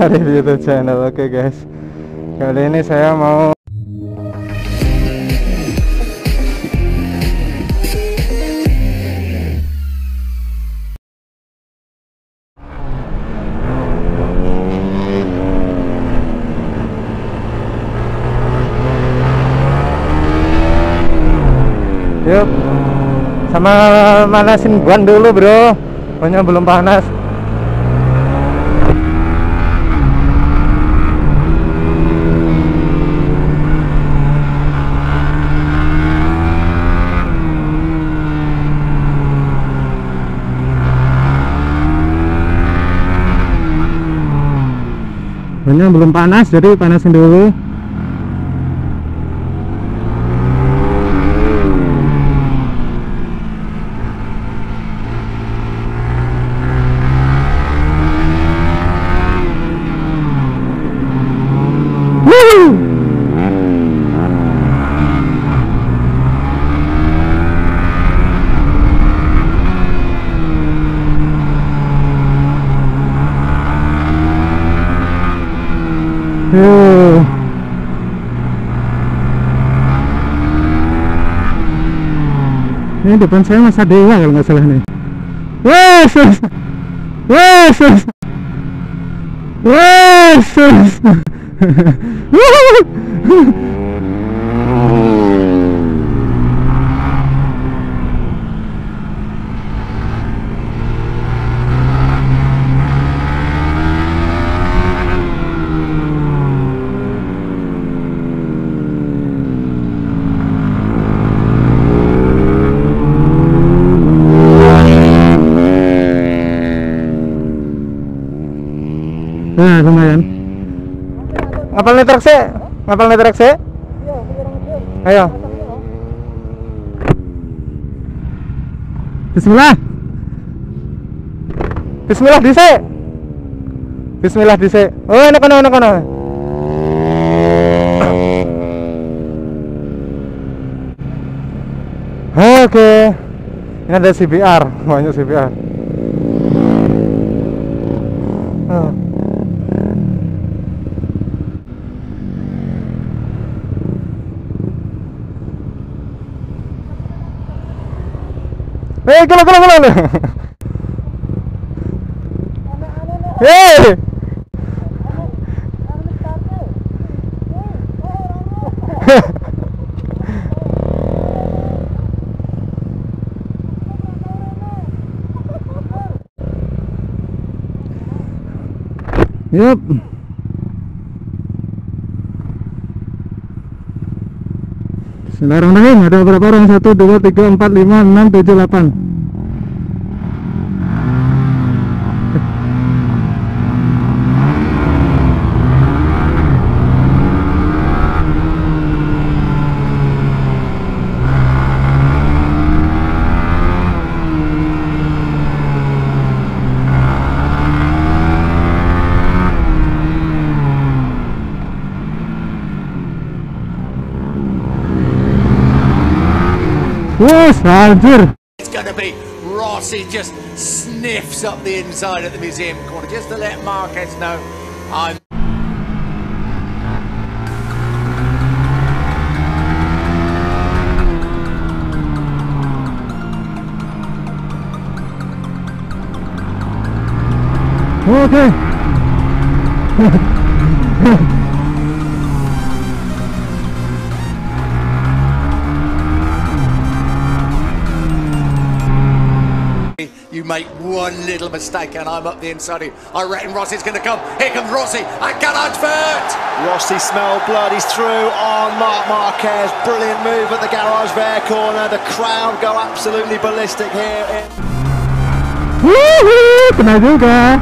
dari YouTube channel. Oke guys, kali ini saya mau yuk sama manasin ban dulu bro, bannya belum panas. Bannya belum panas, jadi panasin dulu. Ini depan saya Mas Dewa kalau nggak salah nih. Wes, wes, wes, wes. Nah, lumayan. Ngapal nih truk sih? Ngapal nih truk sih? Ayo. Bismillah. Bismillah dhisik. Bismillah dhisik. Oh, enak kono, enak kono. Oke. Ini ada CBR, banyak CBR. Oh. Kalau Yup. Bismillahirrahmanirrahim. Ada berapa orang? 1, 2, 3, 4, 5, 6, 7, 8. Yes, anjir. It's gonna be Rossi just sniffs up the inside of the museum corner just to let Marquez know I'm. Okay. You make one little mistake and I'm up the inside of you. I reckon Rossi's going to come. Here comes Rossi at Garage-Vert. Rossi smelled blood. He's through on Marc Marquez. Brilliant move at the Garage-Vert corner. The crowd go absolutely ballistic here. Woohoo! Kena juga.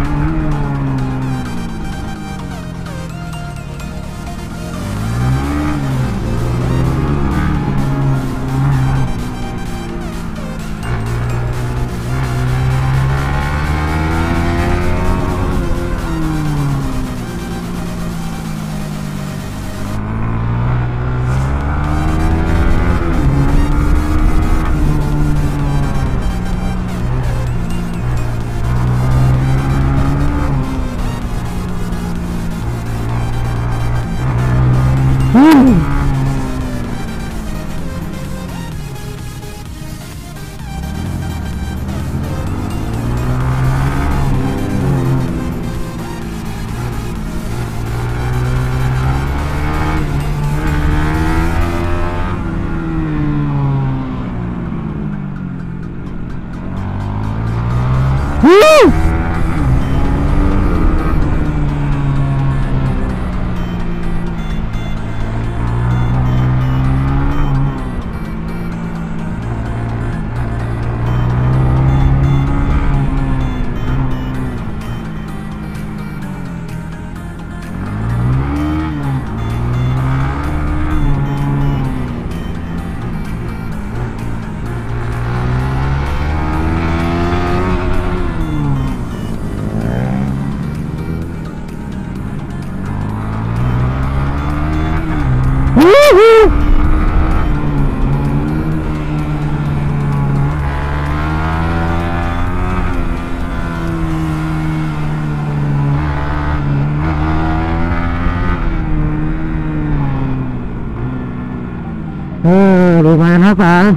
Val.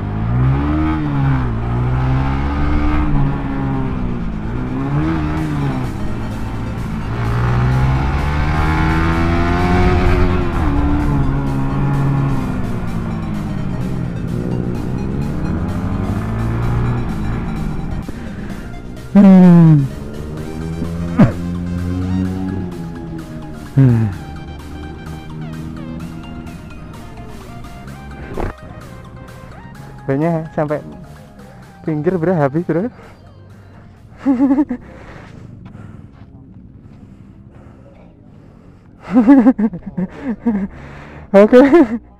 Kayaknya sampai pinggir bro, habis bro. Oke.